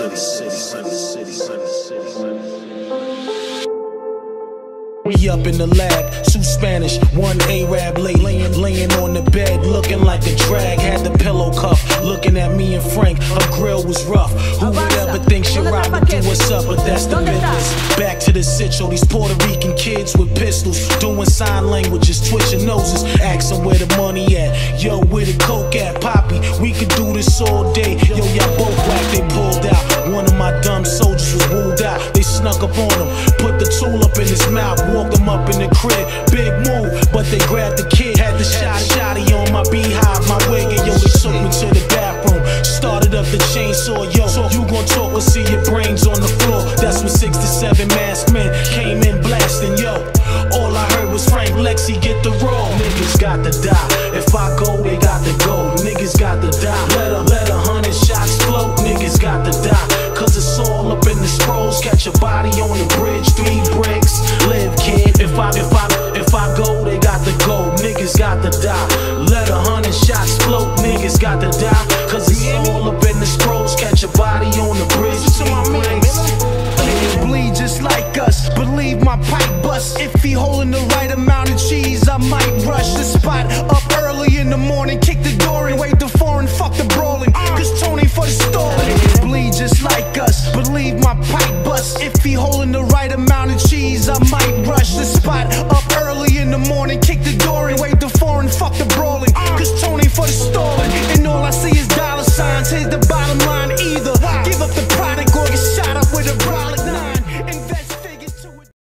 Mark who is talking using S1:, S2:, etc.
S1: We up in the lab, two Spanish, one Arab laying on the bed, looking like a drag. Had the pillow cuff, looking at me and Frank. Her grill was rough. Who would ever think she ride would do what's up? But that's the business. Back to the sitio, these Puerto Rican kids with pistols, doing sign languages, twitching noses, asking where the money at. Yo, where the coke at? Poppy, we could do this all day. Yo, y'all both whack, they pulled out. One of my dumb soldiers was wooed out. They snuck up on him, put the tool up in his mouth, walked him up in the crib. Big move, but they grabbed the kid. Had the shotty on my beehive, my wig, and yo, they took me to the bathroom. Started up the chainsaw, yo, you gon' talk or see your brains on the floor. That's when 6 to 7 masked men came in blasting, yo. All I heard was Frank Lexi get the roll. Niggas got to die. If I go, they got to go. Niggas got to die. Let 100 shots float. Niggas got to die. Cause it's all up in the scrolls. Catch a body on the bridge, 3 bricks. Live, kid. If I go, they got to go. Niggas got to die. Let 100 shots float. Niggas got to die. Cause it's all up in the scrolls. Catch a body on the bridge, 3 bricks.
S2: Bleed just like us, believe my pipe bust. If he holding the right amount of cheese, I might rush the spot up early in the morning, kick the door and wait the foreign, fuck the brawling, cause Tony for the story. Bleed just like us, believe my pipe bust. If he holding the right amount of cheese, I might rush the spot up early in the morning, kick the door and wait the foreign, fuck the brawling, cause Tony for the story.